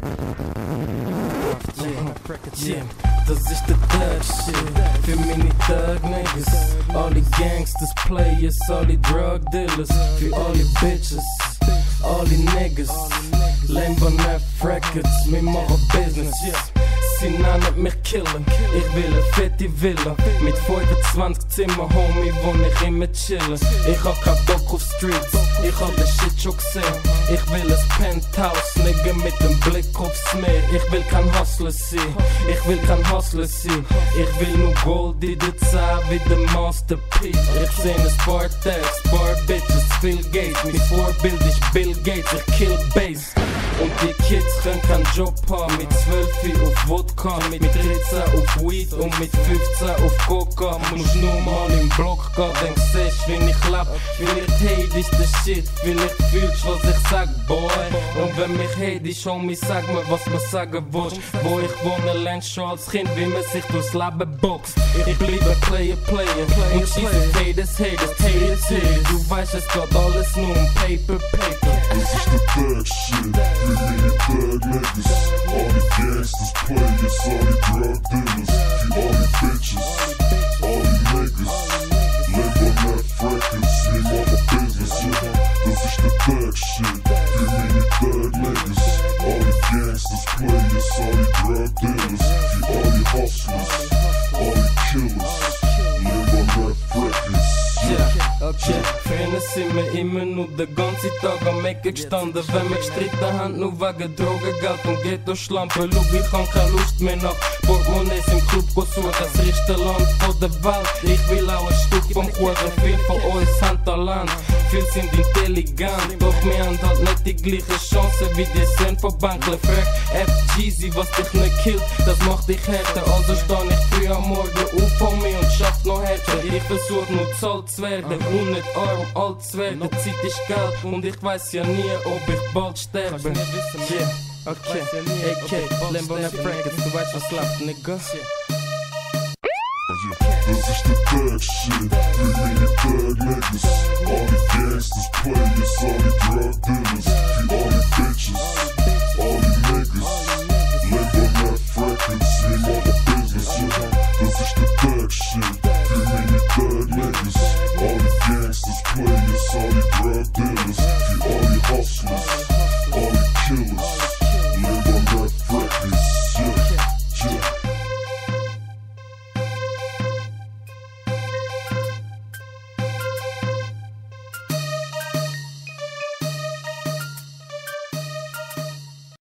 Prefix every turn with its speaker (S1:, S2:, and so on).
S1: Das ist der Thug-Shit für meine Thug-Niggas. Alle Gangsters, Players, alle Drug-Dealers. Für alle Bitches, alle Niggas. Lemba Records, wir machen Business. Sie nennen mich killen. Ich will eine fette Villa mit 25 Zimmer, Homie, wo ich immer chillen. Ich hab kein Bock auf Streets, ich hab den Shit schon gesehen. Ich will ein Penthouse, Nigga, mit dem Blick aufs Meer. Ich will kein Hustler sein, ich will kein Hustler sein. Ich will nur Gold in der Zeit wie der Master Piiz. Ich seh ein paar Tags, paar Bitches, viel Geld. Mein Vorbild ist Bill Gates, ich kill Bass. Und die Kids können keinen Job haben. Mit 12 auf Wodka, mit 13 auf Weed und mit 15 auf Coca. Musst nur mal im Block gehen, dann siehst wie ich leb. Vielleicht hate ich den Shit, vielleicht fühlst was ich sag, boy. Und wenn mich hate ich, Homie, sag mir, was man sagen will. Wo ich wohne, lernst schon als Kind, wie man sich durchs Leben boxt. Ich bleibe Player und schieße Haters. Du weißt, es geht alles nur um Paper.
S2: Das ist der Thug-Shit für meine Thug-Niggas. Alle Gangsters, Players, alle Drug-Dealers. Für alle Bitches, alle Niggas. Lemba Records, wir machen Business, yeah. Das ist der Thug-Shit für meine Thug-Niggas. Alle Gangsters, Players, alle Drug-Dealers. Für alle Hustlers, alle Killers. Lemba Records.
S1: Früher sind wir immer nur den ganzen Tag am Ecke gestanden. Wenn wir gestritten haben, nur wegen Drogengeld und Ghetto-Schlampen. Schau, ich hab keine Lust mehr nach Portemonnaies im Club suchen. Das reichste Land von der Welt. Ich will auch ein Stück vom Kuchen. Viele von uns haben Talent, viele sind intelligent. Doch wir haben halt nicht die gleiche Chance wie die Söhne von Bankler. Frag FGZ, was dich nicht killt, das macht dich härter. Also steh ich früh am Morgen auf von mir und schaff noch härter. Ich versuch nur zu alt zu werden und nicht arm alt zu werden. Zeit ist Geld und ich weiss ja nie, ob ich bald sterbe. Yeah, okay, AK, Lemba Records, du weißt was läuft, Nigga.
S2: Das ist der Thug-Shit für meine Thug-Niggas. Alle Gangsters, Players, alle Drug-Dealers. Für alle Bitches.